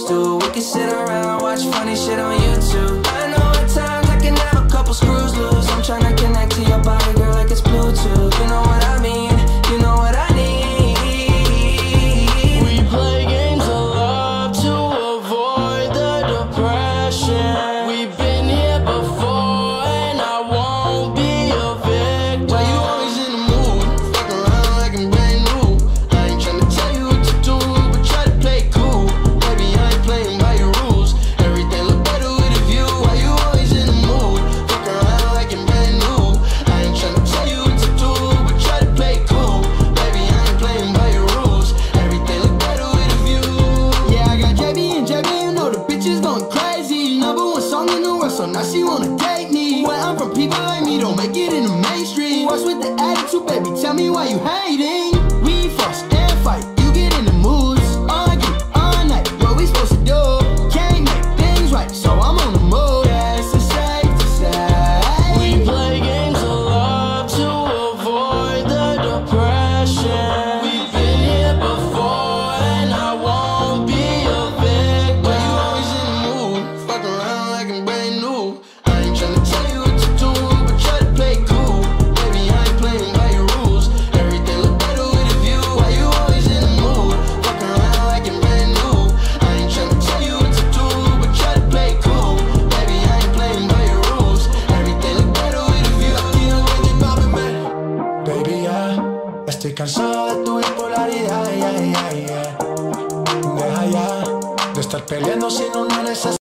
do. We can sit around, watch funny shit on YouTube. I know at times I can have a couple screws loose. I'm tryna connect to your body, girl, like it's Bluetooth. You know what I mean, you know what I need. We play games of love to avoid the depression. We've been here before and I won't be a victim. Why you always in the mood? Fuck around like I'm brand new. I ain't tryna tell you what to do, but try to play cool. Baby, I ain't playing by your rules. Everything look better with a view. Why you always in the mood? Fuck around like I'm brand new. I ain't tryna tell you what to do, but try to play cool. Baby, I ain't playing by your rules. Everything look better with a view. Yeah, I got JB and JB, you know the bitch is going crazy. Number one song in the world, so now she wanna date me. Where I'm from, people like me don't make it in the mainstream. What's with the attitude, baby? Tell me why you hating. We fuss and fight, you get in the moods. Argue all night, what we supposed to do? Can't make things right, so I'm on the move. Yes, it's safe to say We play games of love to avoid the depression. We've been here before and I won't be a victim. Why you always in the mood? Fuck around like I'm brand new. I ain't tryna tell you what to do, but try to play cool. Baby, I ain't playing by your rules. Everything look better with a view. Why you always in the mood? Fuck around like I'm brand new. I ain't tryna tell you what to do, but try to play cool. Baby, I ain't playing by your rules. Everything look better with a view. Baby, ya estoy cansado de tu bipolaridad, Deja ya de estar peleando sin una necesidad.